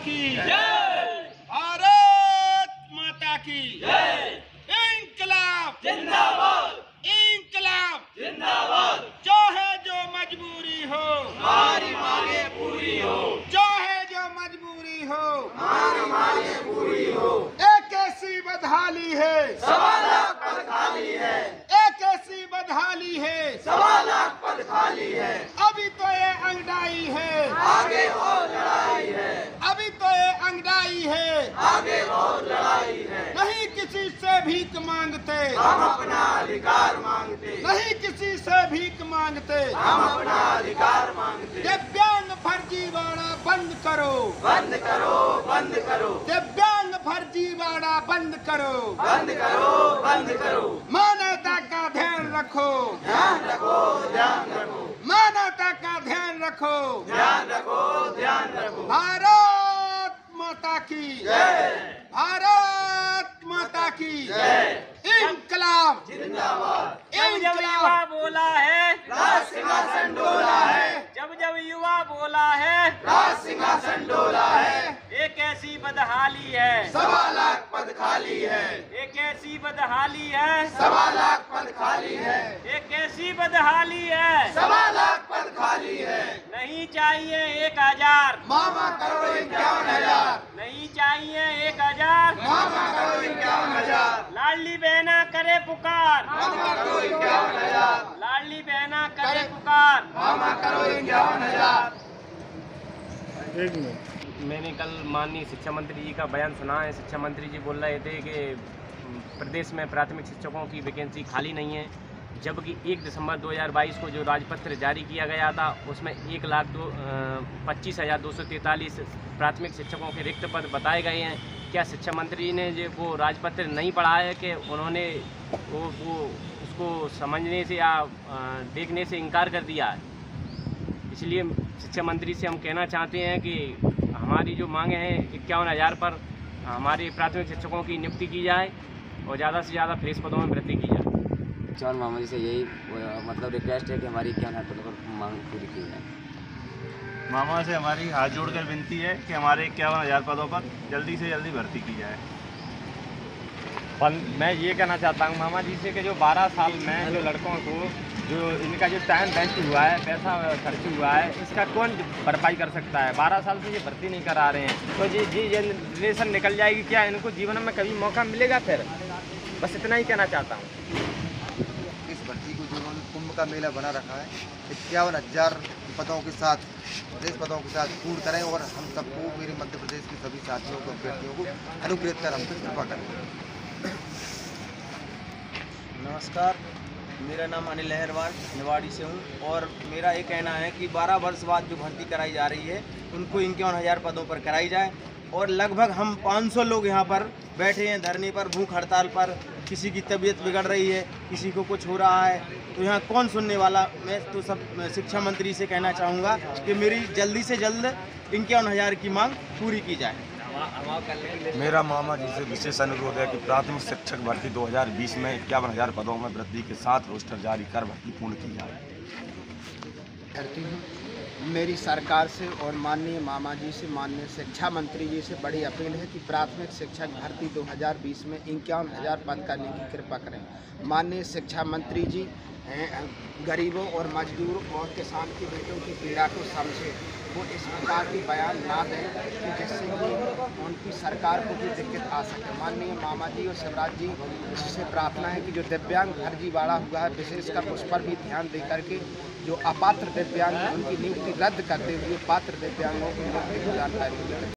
की जय, भारत माता की जय। इंकलाब जिंदाबाद, इंकलाब जिंदाबाद। चाहे जो मजबूरी हो हमारी मांगे पूरी हो, चाहे जो मजबूरी हो हमारी मांगे पूरी हो। एक ऐसी बदहाली है 1.25 लाख पद खाली है, एक ऐसी बदहाली है 1.25 लाख पद खाली है। अभी तो ये अंगड़ाई है आगे और लड़ाई है, अभी तो ये अंगड़ाई है आगे और लड़ाई है। नहीं किसी से भीख मांगते हम अपना अधिकार मांगते, नहीं किसी से भीख मांगते हम अपना अधिकार मांगते। दिव्यांग फर्जीवाड़ा बंद करो, बंद करो, बंद करो। दिव्यांग फर्जीवाड़ा बंद करो, बंद करो, बंद करो। मानवता का ध्यान रखो, ध्यान रखो, ध्यान रखो। मानवता का ध्यान रखो, ध्यान रखो, ध्यान रखो। भारत माता की जय, भारत माता की जय। इंकलाब जिंदाबाद, जब जब युवा बोला है राज सिंहासन डोला है, जब जब युवा बोला है राज सिंहासन डोला है। एक ऐसी बदहाली है 1.25 लाख पद खाली है, एक ऐसी बदहाली है 1.25 लाख पद खाली है, एक ऐसी बदहाली है 1.25 लाख पद खाली है। नहीं चाहिए 1000, मामा करो 51,000, नहीं चाहिए 1000, मामा करो 51,000, लाडली बहना करे पुकार, मामा करो 51,000, लाडली बहना करे पुकार। मामा करो 51,000। मैंने कल माननीय शिक्षा मंत्री जी का बयान सुना है। शिक्षा मंत्री जी बोल रहे थे कि प्रदेश में प्राथमिक शिक्षकों की वैकेंसी खाली नहीं है, जबकि 1 दिसंबर 2022 को जो राजपत्र जारी किया गया था उसमें 1,25,243 प्राथमिक शिक्षकों के रिक्त पद बताए गए हैं। क्या शिक्षा मंत्री ने जो वो राजपत्र नहीं पढ़ा है कि उन्होंने वो उसको समझने से या देखने से इनकार कर दिया है? इसलिए शिक्षा मंत्री से हम कहना चाहते हैं कि हमारी जो मांगे हैं 51,000 पर हमारे प्राथमिक शिक्षकों की नियुक्ति की जाए और ज़्यादा से ज़्यादा फ्रेश पदों में वृद्धि की जाए। चौहान मामा जी से यही मतलब रिक्वेस्ट है कि हमारी 51,000 पदों पर मांग पूरी की जाए। मामा से हमारी हाथ जोड़कर विनती है कि हमारे 51,000 पदों पर जल्दी से जल्दी भर्ती की जाए। मैं ये कहना चाहता हूँ मामा जी से कि जो 12 साल में जो लड़कों को जो इनका जो टाइम वेस्ट हुआ है, पैसा खर्च हुआ है, इसका कौन भरपाई कर सकता है? 12 साल से ये भर्ती नहीं करा रहे हैं, तो ये जनरेशन निकल जाएगी, क्या इनको जीवन में कभी मौका मिलेगा? फिर बस इतना ही कहना चाहता हूँ। इस भर्ती को जो उन्होंने कुंभ का मेला बना रखा है 51,000 पदों के साथ, प्रदेश पदों के साथ पूर्ण करें और हम सबको, मेरे मध्य प्रदेश के सभी साथियों को, अभ्यर्थियों को अनुग्रहित कर हम पे कृपा करें। नमस्कार, मेरा नाम अनिल लहरवाल निवाड़ी से हूँ और मेरा ये कहना है कि 12 वर्ष बाद जो भर्ती कराई जा रही है उनको 51,000 पदों पर कराई जाए। और लगभग हम 500 लोग यहाँ पर बैठे हैं धरने पर, भूख हड़ताल पर। किसी की तबीयत बिगड़ रही है, किसी को कुछ हो रहा है, तो यहाँ कौन सुनने वाला? मैं तो सब शिक्षा मंत्री से कहना चाहूँगा कि मेरी जल्दी से जल्द 51,000 की मांग पूरी की जाए। मेरा मामा जी से विशेष अनुरोध है कि प्राथमिक शिक्षक भर्ती 2020 में 51,000 पदों में वृद्धि के साथ रोस्टर जारी कर भर्ती पूर्ण की जाए। करती हूँ। मेरी सरकार से और माननीय मामा जी से, माननीय शिक्षा मंत्री जी से बड़ी अपील है कि प्राथमिक शिक्षक भर्ती 2020 में 51,000 पद करने की कृपा करें। माननीय शिक्षा मंत्री जी गरीबों और मजदूर और किसान के बेटों की पीड़ा को समझे, वो इस प्रकार की बयान ना दें कि जिससे कि उनकी सरकार को भी दिक्कत आ सके। माननीय मामा जी और शिवराज जी से प्रार्थना है कि जो दिव्यांग फर्जीवाड़ा हुआ है विशेषकर उस पर भी ध्यान दे करके जो अपात्र दिव्यांग उनकी नियुक्ति रद्द करते हुए पात्र दिव्यांगों की नियुक्ति की जानकारी